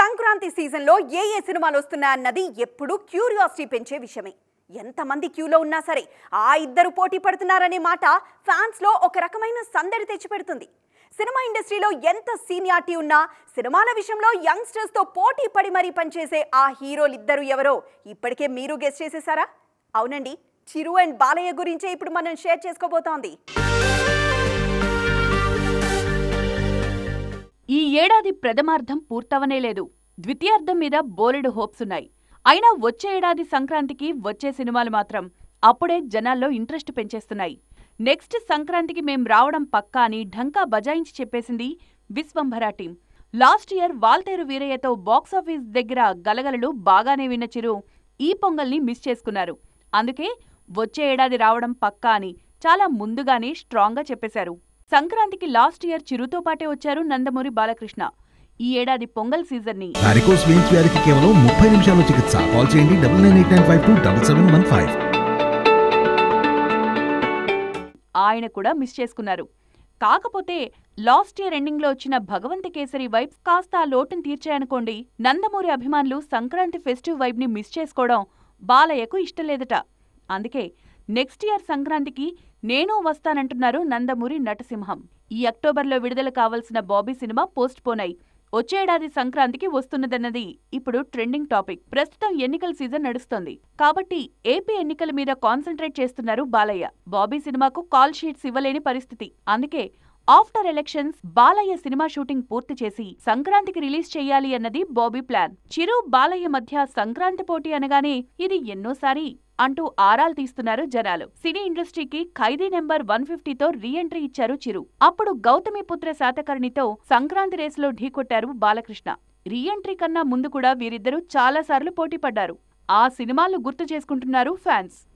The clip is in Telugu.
సంక్రాంతి సీజన్లో ఏ సినిమాలు వస్తున్నాయన్నది ఎప్పుడూ క్యూరియాసిటీ పెంచే విషయమే. ఎంతమంది క్యూలో ఉన్నా సరే ఆ ఇద్దరు పోటీ పడుతున్నారనే మాట ఫ్యాన్స్లో ఒక రకమైన సందడి తెచ్చిపెడుతుంది. సినిమా ఇండస్ట్రీలో ఎంత సీనియారిటీ ఉన్నా సినిమాల విషయంలో యంగ్స్టర్స్తో పోటీ పడి మరీ పనిచేసే ఆ హీరోలిద్దరు ఎవరో ఇప్పటికే మీరు గెస్ చేసేసారా? అవునండి, చిరు అండ్ బాలయ్య గురించే ఇప్పుడు మనం షేర్ చేసుకోబోతోంది. ఈ ఏడాది ప్రథమార్థం పూర్తవనే లేదు. ద్వితీయార్థం మీద బోలెడు హోప్స్ ఉన్నాయి. అయినా వచ్చే ఏడాది సంక్రాంతికి వచ్చే సినిమాలు మాత్రం అప్పుడే జనాల్లో ఇంట్రెస్ట్ పెంచేస్తున్నాయి. నెక్స్ట్ సంక్రాంతికి మేం రావడం పక్కా అని ఢంకా బజాయించి చెప్పేసింది Vishwambhara team. Last year Waltair వీరయ్యతో బాక్సాఫీస్ దగ్గర గలగలలు బాగానే విన్న చిరు ఈ పొంగల్ని మిస్ చేసుకున్నారు. అందుకే వచ్చే ఏడాది రావడం పక్కా అని చాలా ముందుగానే స్ట్రాంగ్గా చెప్పేశారు. సంక్రాంతికి లాస్ట్ ఇయర్ చిరుతో పాటే వచ్చారు నందమూరి బాలకృష్ణ. ఈ ఏడాది పొంగల్ సీజన్ ని వారికోస్ వెయిన్స్ వ్యాధికి కేవలం 30 నిమిషాల్లో చికిత్స. కాల్ చేయండి 9989527715. ఆయన కూడా మిస్ చేసుకున్నారు. కాకపోతే లాస్ట్ ఇయర్ ఎండింగ్ లో వచ్చిన భగవంత కేసరి వైబ్స్ కాస్త ఆ లోటును తీర్చాయనుకోండి. నందమూరి అభిమానులు సంక్రాంతి ఫెస్టివ్ వైబ్ ని మిస్ చేసుకోవడం బాలయ్యకు ఇష్టలేదట. అందుకే నెక్స్ట్ ఇయర్ సంక్రాంతికి నేను వస్తానంటున్నారు నందమూరి నటసింహం. ఈ అక్టోబర్లో విడుదల కావాల్సిన బాబీ సినిమా పోస్ట్ పోన్ అయి వచ్చేడాది సంక్రాంతికి వస్తున్నదన్నది ఇప్పుడు ట్రెండింగ్ టాపిక్. ప్రస్తుతం ఎన్నికల సీజన్ నడుస్తోంది కాబట్టి ఏపీ ఎన్నికల మీద కాన్సంట్రేట్ చేస్తున్నారు బాలయ్య. బాబీ సినిమాకు కాల్ షీట్స్ ఇవ్వలేని పరిస్థితి. అందుకే ఆఫ్టర్ ఎలక్షన్స్ బాలయ్య సినిమా షూటింగ్ పూర్తి చేసి సంక్రాంతికి రిలీజ్ చెయ్యాలి అన్నది బాబీ ప్లాన్. చిరు బాలయ్య మధ్య సంక్రాంతి పోటీ అనగానే ఇది ఎన్నోసారి అంటూ ఆరాలు తీస్తున్నారు జనాలు. సినీ ఇండస్ట్రీకి ఖైదీ నెంబర్ 150తో రీ ఎంట్రీ ఇచ్చారు చిరు. అప్పుడు గౌతమిపుత్ర శాతకర్ణితో సంక్రాంతి రేసులో ఢీకొట్టారు బాలకృష్ణ. రీ ఎంట్రీ కన్నా ముందు కూడా వీరిద్దరూ చాలాసార్లు పోటీ పడ్డారు. ఆ సినిమాలు గుర్తు చేసుకుంటున్నారు ఫ్యాన్స్.